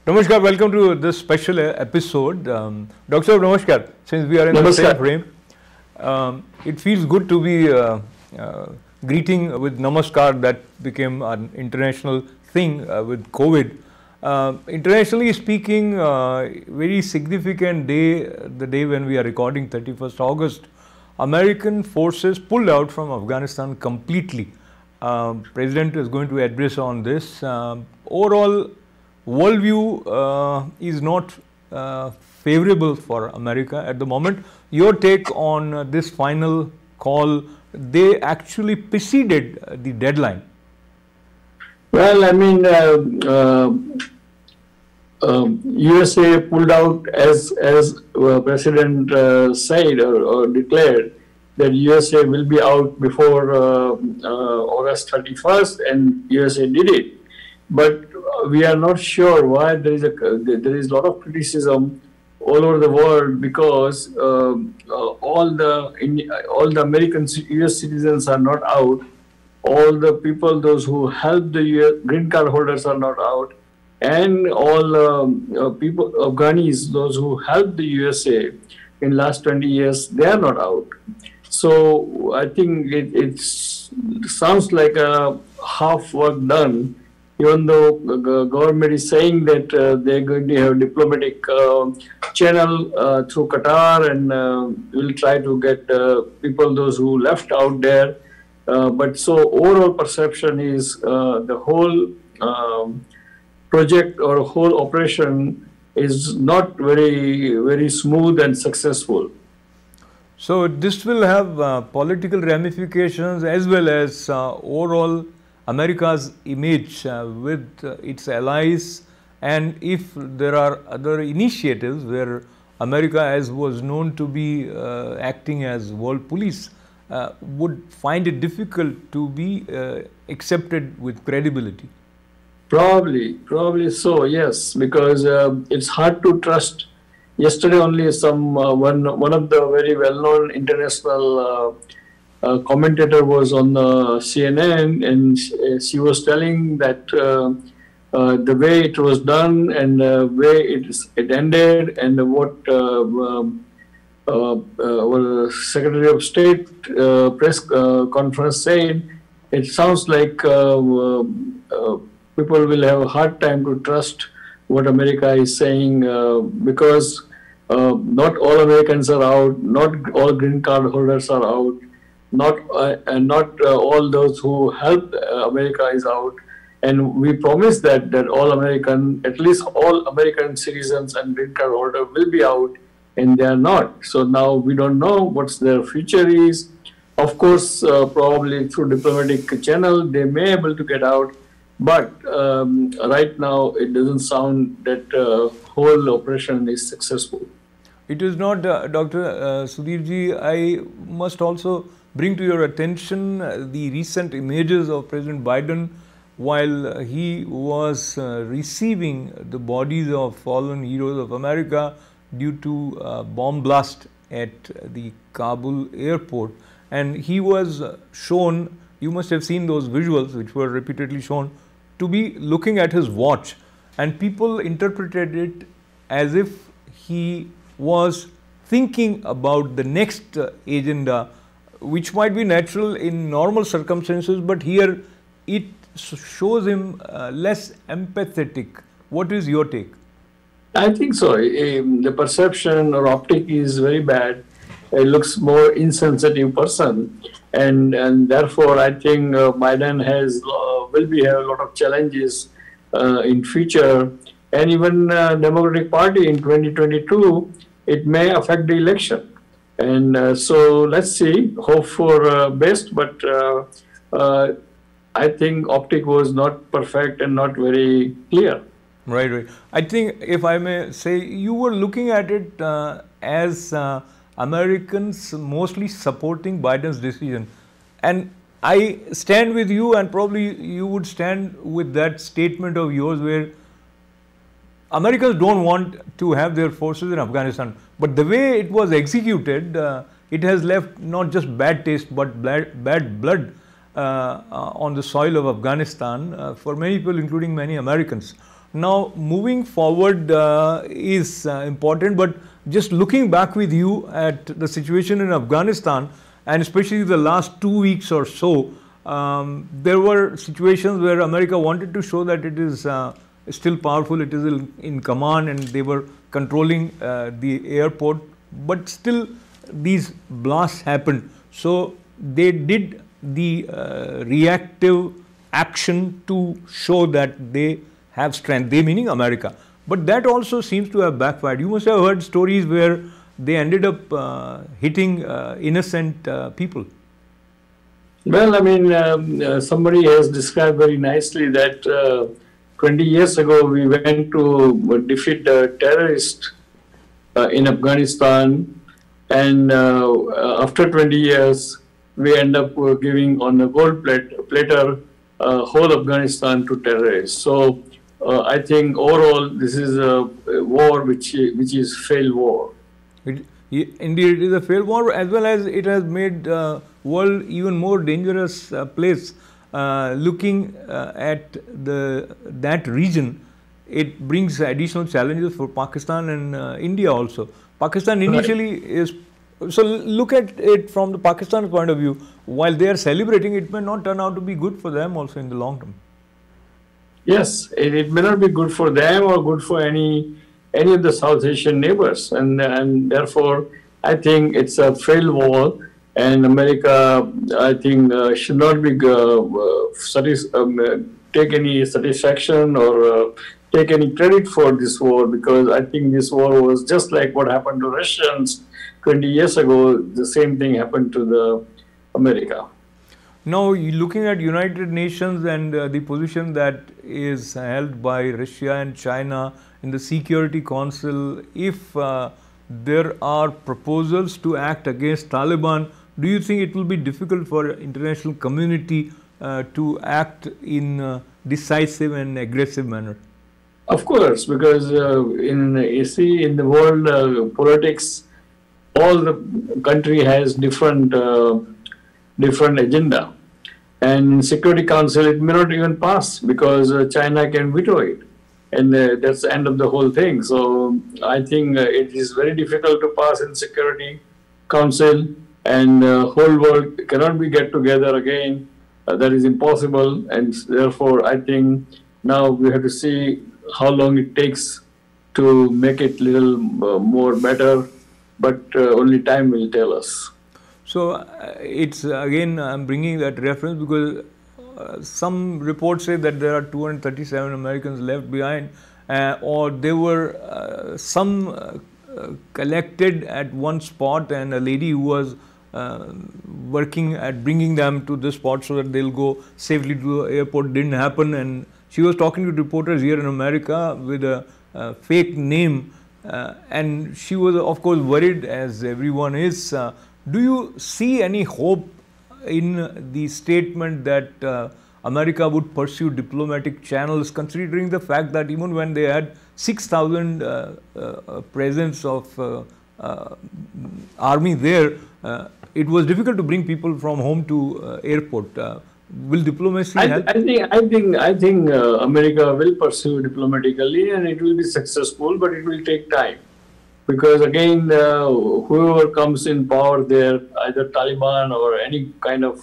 Namaskar, welcome to this special episode. Dr. Namaskar, since we are in the same frame, it feels good to be greeting with Namaskar. That became an international thing with COVID. Internationally speaking, very significant day, the day when we are recording 31st August, American forces pulled out from Afghanistan completely. President is going to address on this. Overall, worldview is not favorable for America at the moment. Your take on this final call? They actually preceded the deadline. Well, I mean, USA pulled out as President said or declared that USA will be out before August 31st, and USA did it. But we are not sure why there is a lot of criticism all over the world because all the American US citizens are not out. All the people, those who help the US green card holders are not out, and all people, Afghanis, those who helped the USA in last 20 years, they are not out. So I think it sounds like a half work done. Even though the government is saying that they're going to have diplomatic channel through Qatar and will try to get people, those who left out there. But so overall perception is the whole project or whole operation is not very smooth and successful. So this will have political ramifications as well as overall America's image with its allies, and if there are other initiatives where America, as was known to be acting as world police, would find it difficult to be accepted with credibility. Probably so, yes, because it's hard to trust. Yesterday only one of the very well-known international commentator was on CNN, and she was telling that the way it was done and the way it ended and what our Secretary of State press conference said, it sounds like people will have a hard time to trust what America is saying because not all Americans are out, not all green card holders are out, not all those who helped America is out, and we promised that at least all American citizens and green card holders will be out, and they are not. So now we don't know what their future is. Of course, probably through diplomatic channel they may able to get out, but right now it doesn't sound that whole operation is successful. It is not, Dr. Sudhirji. I must also bring to your attention the recent images of President Biden while he was receiving the bodies of fallen heroes of America due to bomb blast at the Kabul airport, and he was shown, you must have seen those visuals which were repeatedly shown, to be looking at his watch, and people interpreted it as if he was thinking about the next agenda, which might be natural in normal circumstances, but here it shows him less empathetic. What is your take? I think so. The perception or optic is very bad. It looks more insensitive person, and therefore I think Biden will have a lot of challenges in future, and even Democratic Party in 2022, it may affect the election. And so let's see, hope for best, but I think optic was not perfect and not very clear. Right. I think, if I may say, you were looking at it as Americans mostly supporting Biden's decision, and I stand with you, and probably you would stand with that statement of yours where Americans don't want to have their forces in Afghanistan, but the way it was executed, it has left not just bad taste but bad blood on the soil of Afghanistan for many people, including many Americans. Now, moving forward is important, but just looking back with you at the situation in Afghanistan, and especially the last 2 weeks or so, there were situations where America wanted to show that it is still powerful, it is in command, and they were controlling the airport, but still these blasts happened. So they did the reactive action to show that they have strength, they meaning America. But that also seems to have backfired. You must have heard stories where they ended up hitting innocent people. Well, I mean, somebody has described very nicely that 20 years ago we went to defeat the terrorists in Afghanistan, and after 20 years we end up giving on a gold platter whole Afghanistan to terrorists. So I think overall this is a war which is failed war. Indeed, it is a failed war, as well as it has made world even more dangerous place. Looking at that region, it brings additional challenges for Pakistan and India also. Pakistan initially is, so look at it from the Pakistan point of view. While they are celebrating, it may not turn out to be good for them also in the long term. Yes, it may not be good for them or good for any of the South Asian neighbors, and therefore I think it's a failed war, and America, I think, should not be take any satisfaction or take any credit for this war, because I think this war was just like what happened to Russians 20 years ago. The same thing happened to the America. Now, looking at United Nations and the position that is held by Russia and China in the Security Council, if there are proposals to act against Taliban, do you think it will be difficult for international community to act in a decisive and aggressive manner? Of course, because you see in the world politics, all the country has different agenda, and in Security Council it may not even pass because China can veto it, and that's the end of the whole thing. So I think it is very difficult to pass in Security Council, and whole world cannot be get together again. That is impossible, and therefore I think now we have to see how long it takes to make it little more better, but only time will tell us. So it's again, I'm bringing that reference because some reports say that there are 237 Americans left behind, or there were some collected at one spot, and a lady who was working at bringing them to this spot so that they'll go safely to the airport didn't happen, and she was talking to reporters here in America with a fake name, and she was of course worried, as everyone is. Do you see any hope in the statement that America would pursue diplomatic channels, considering the fact that even when they had 6,000 presence of army there, it was difficult to bring people from home to airport? Will diplomacy help? I think America will pursue diplomatically, and it will be successful, but it will take time. Because again, whoever comes in power there, either Taliban or any kind of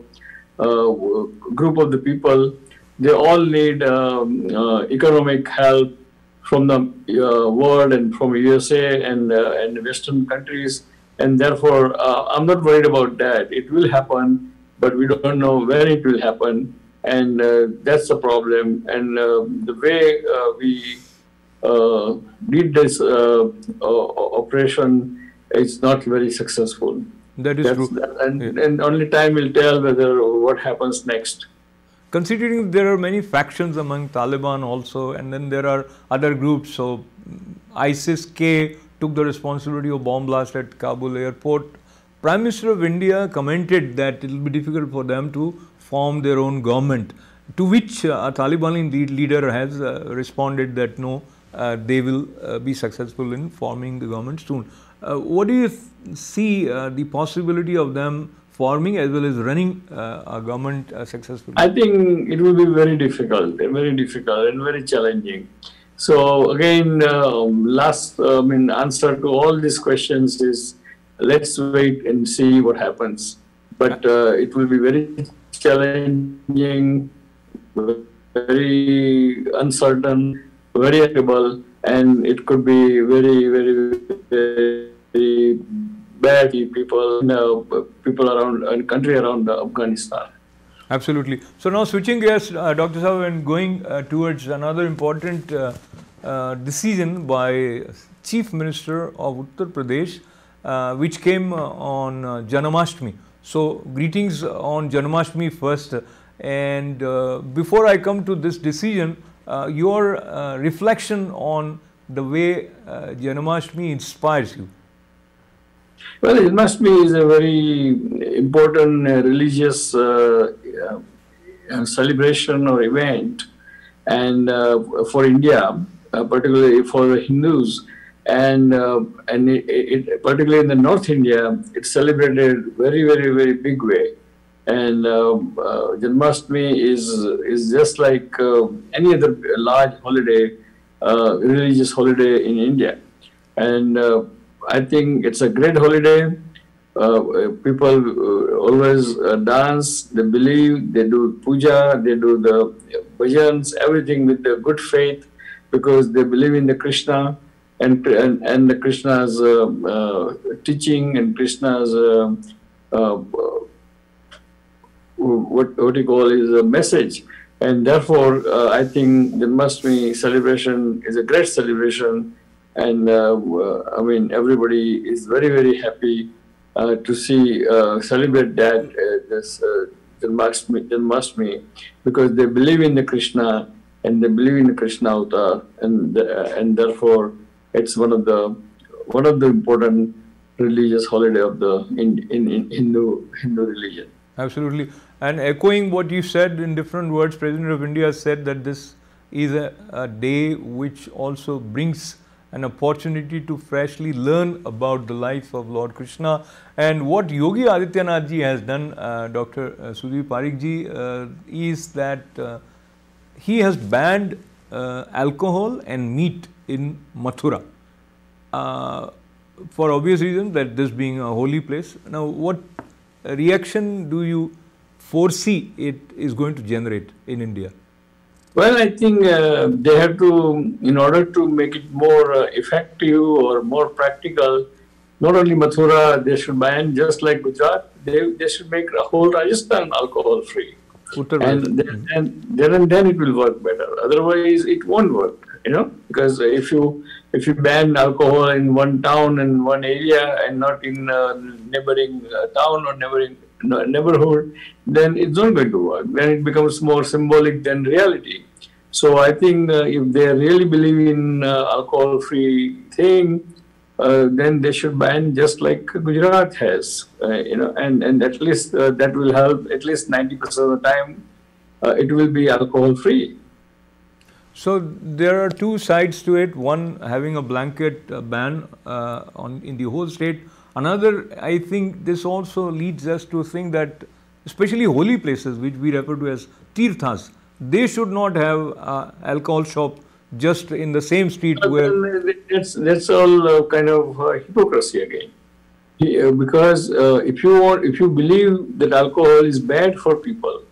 group of the people, they all need economic help from the world and from USA and Western countries. And therefore, I'm not worried about that. It will happen, but we don't know when it will happen. And that's the problem. And the way we did this operation is not very successful. That is true. And only time will tell whether what happens next. Considering there are many factions among Taliban also, and then there are other groups. So ISIS-K took the responsibility of bomb blast at Kabul airport. Prime Minister of India commented that it will be difficult for them to form their own government, to which a Taliban leader has responded that no, they will be successful in forming the government soon. What do you see the possibility of them forming as well as running a government successfully? I think it will be very difficult and very challenging. So again, answer to all these questions is let's wait and see what happens. But it will be very challenging, very uncertain, very variable, and it could be very bad people around and country around Afghanistan. Absolutely. So now switching gears, Dr. Saab, and going towards another important decision by Chief Minister of Uttar Pradesh, which came on Janmashtami. So greetings on Janmashtami first. And before I come to this decision, your reflection on the way Janmashtami inspires you. Well, Janmashtami is a very important religious celebration or event, and for India, particularly for Hindus, and particularly in the North India, it's celebrated very big way. And Janmashtami is just like any other large holiday, religious holiday in India, and I think it's a great holiday. People always dance, they believe, they do puja, they do the bhajans, everything with the good faith, because they believe in the Krishna and the Krishna's teaching and Krishna's what you call is a message. And therefore, I think the Janmashtami celebration is a great celebration. And everybody is very happy to see celebrate that this Janmashtami, because they believe in the Krishna and they believe in the Krishna avatar, and therefore it's one of the important religious holiday of the in Hindu religion. Absolutely. And echoing what you said in different words, President of India said that this is a day which also brings an opportunity to freshly learn about the life of Lord Krishna. And what Yogi Adityanath ji has done, Dr. Sudhir Parikh ji, is that he has banned alcohol and meat in Mathura for obvious reasons, that this being a holy place. Now, what reaction do you foresee it is going to generate in India? Well, I think they have to, in order to make it more effective or more practical, not only Mathura, they should ban, just like Gujarat, they should make the whole Rajasthan alcohol free. And then it will work better. Otherwise, it won't work, because if you ban alcohol in one town and one area and not in neighboring town or neighborhood, then it's not going to work. Then it becomes more symbolic than reality. So I think if they really believe in alcohol-free thing, then they should ban just like Gujarat has, and at least that will help. At least 90% of the time, it will be alcohol-free. So there are two sides to it. One, having a blanket ban in the whole state. Another, I think this also leads us to think that especially holy places, which we refer to as tirthas, they should not have alcohol shop just in the same street where... That's all kind of hypocrisy again. Because if you believe that alcohol is bad for people,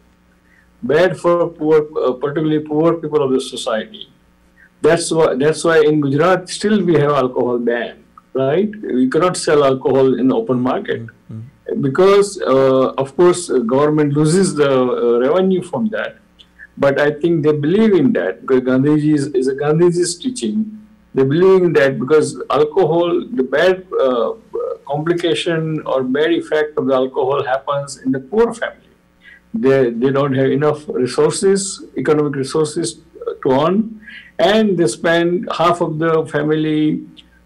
bad for particularly poor people of the society, that's why in Gujarat still we have alcohol ban. Right? We cannot sell alcohol in the open market because, of course, government loses the revenue from that. But I think they believe in that because Gandhiji is a Gandhiji's teaching. They believe in that because alcohol, the bad complication or bad effect of the alcohol happens in the poor family. They don't have enough resources, economic resources to earn, and they spend half of the family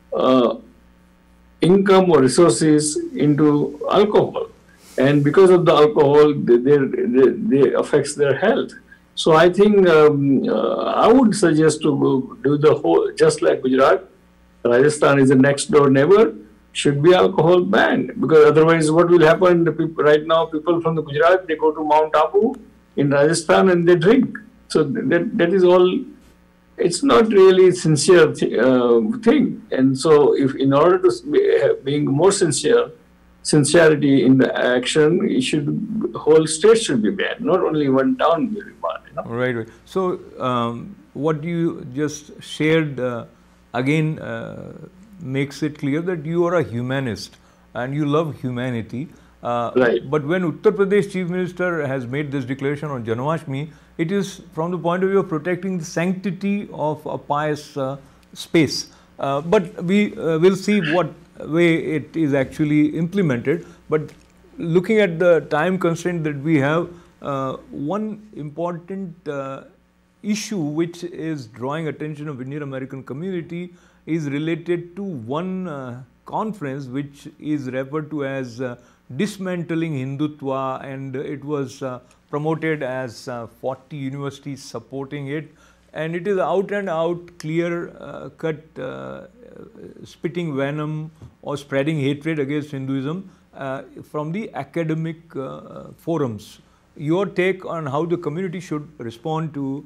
income or resources into alcohol, and because of the alcohol, they affects their health. So I think I would suggest to do the whole, just like Gujarat, Rajasthan is a next door neighbor. should be alcohol banned, because otherwise what will happen? The people right now, people from the Gujarat, they go to Mount Abu in Rajasthan and they drink. So that is all. It's not really sincere thing. And so, if in order to being more sincerity in the action, whole state should be banned, not only one town will be banned. You know? Right. So, what you just shared again makes it clear that you are a humanist and you love humanity. Right. But when Uttar Pradesh Chief Minister has made this declaration on Janmashtami, it is from the point of view of protecting the sanctity of a pious space. But we will see what way it is actually implemented. But looking at the time constraint that we have, one important issue which is drawing attention of Indian American community is related to one conference which is referred to as dismantling Hindutva, and it was promoted as 40 universities supporting it, and it is out and out clear cut spitting venom or spreading hatred against Hinduism from the academic forums. Your take on how the community should respond to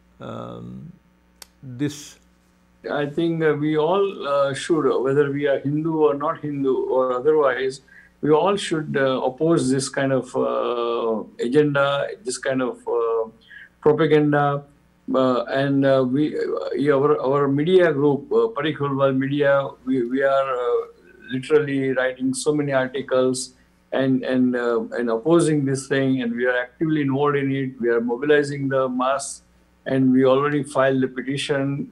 this? I think we all should, whether we are Hindu or not Hindu or otherwise, we all should oppose this kind of agenda, this kind of propaganda. And our media group, Parikh Hulwal Media, we are literally writing so many articles and opposing this thing, and we are actively involved in it. We are mobilizing the mass, and we already filed a petition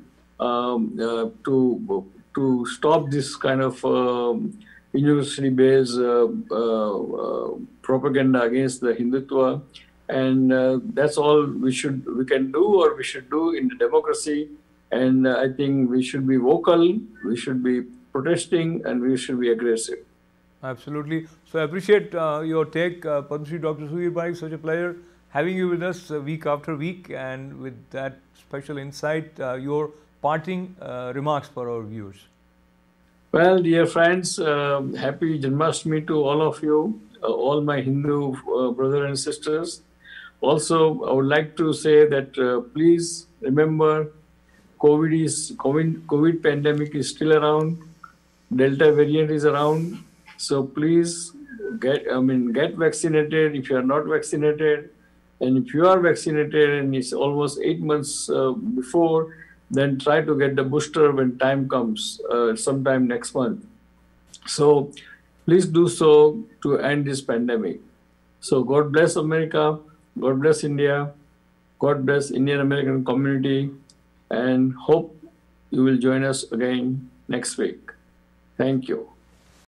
to stop this kind of university-based propaganda against the Hindutva, and that's all we can do, or we should do in the democracy. And I think we should be vocal, we should be protesting, and we should be aggressive. Absolutely. So I appreciate your take, Padma Shri Dr. Sudhir Parekh. Such a pleasure having you with us week after week, and with that special insight, your parting remarks for our viewers. Well, dear friends, happy Janmashtami to all of you, all my Hindu brothers and sisters. Also, I would like to say that please remember, COVID pandemic is still around. Delta variant is around. So please get vaccinated if you are not vaccinated. And if you are vaccinated and it's almost 8 months before, then try to get the booster when time comes, sometime next month. So please do so to end this pandemic. So God bless America, God bless India, God bless Indian American community, and hope you will join us again next week. Thank you.